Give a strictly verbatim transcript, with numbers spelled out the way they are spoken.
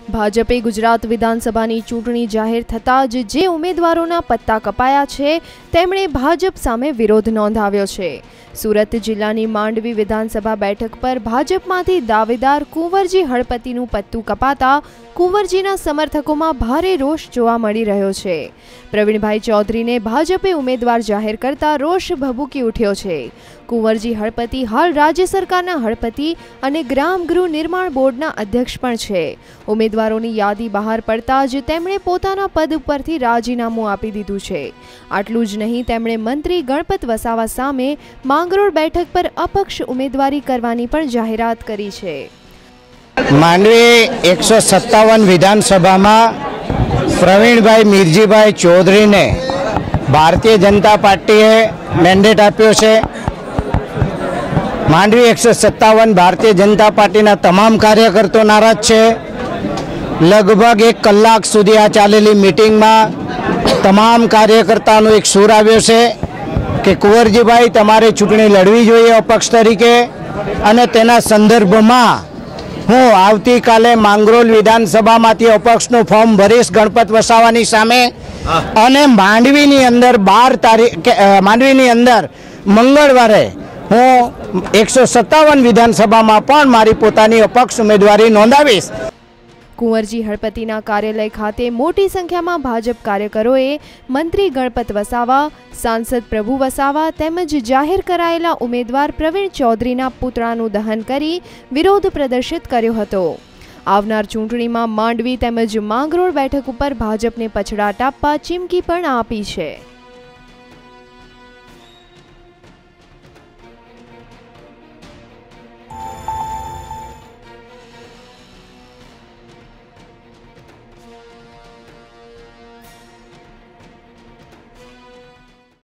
ભાજપે ગુજરાત વિધાનસભાની ચૂંટણી જાહેર થતાં જ જે ઉમેદવારોના પત્તા કપાયા છે તેમણે ભાજપ સામે વિરોધ નોંધાવ્યો છે। સુરત જિલ્લાની માંડવી વિધાનસભા બેઠક પર ભાજપમાંથી દાવેદાર કુંવરજી હળપતિનું પત્તું કપાતા કુંવરજીના સમર્થકોમાં ભારે રોષ જોવા મળી રહ્યો છે। પ્રવીણભાઈ ચૌધરીને ભાજપે ઉમેદવાર જાહેર કરતા રોષ ભભૂકી ઉઠ્યો છે। કુંવરજી હળપતિ હાલ રાજ્ય સરકારના હળપતિ અને ગ્રામ ગૃહ નિર્માણ બોર્ડના અધ્યક્ષ પણ છે। ઉમેદવારોની યાદી બહાર પડતા જ તેમણે પોતાના પદ ઉપરથી રાજીનામું આપી દીધું છે। આટલું જ નહીં, તેમણે મંત્રી ગણપત વસાવા સામે માંગરોળ બેઠક પર અપક્ષ ઉમેદવારી કરવાની પણ જાહેરાત કરી છે। માંડવી એકસો સત્તાવન વિધાનસભામાં પ્રવીણભાઈ મીરજીભાઈ ચૌધરીને ભારતીય જનતા પાર્ટીએ મેન્ડેટ આપ્યો છે। માંડવી એકસો સત્તાવન ભારતીય જનતા પાર્ટીના તમામ કાર્યકર્તાઓ નારાજ છે। લગભગ એક કલાક સુધી આ ચાલેલી મિટિંગમાં તમામ કાર્યકર્તાઓનો એક સૂર આવ્યો છે કે કુંવરજીભાઈ તમારે ચૂંટણી લડવી જોઈએ અપક્ષ તરીકે, અને તેના સંદર્ભમાં હું આવતીકાલે માંગરોળ વિધાનસભામાંથી અપક્ષનું ફોર્મ ભરીશ ગણપત વસાવાની સામે, અને માંડવીની અંદર બાર તારીખ માંડવીની અંદર મંગળવારે હું એકસો સત્તાવન વિધાનસભામાં પણ મારી પોતાની અપક્ષ ઉમેદવારી નોંધાવીશ। કુંવરજી હળપતિના કાર્યાલય ખાતે મોટી સંખ્યામાં ભાજપ કાર્યકરોએ મંત્રી ગણપત વસાવા, સાંસદ પ્રભુ વસાવા તેમજ જાહેર કરાયેલા ઉમેદવાર પ્રવીણ ચૌધરીના પુતળાનું દહન કરી વિરોધ પ્રદર્શિત કર્યો હતો। આવનાર ચૂંટણીમાં માંડવી તેમજ માંગરોળ બેઠક ઉપર ભાજપને પછડાટ આપવા ચીમકી પણ આપી છે।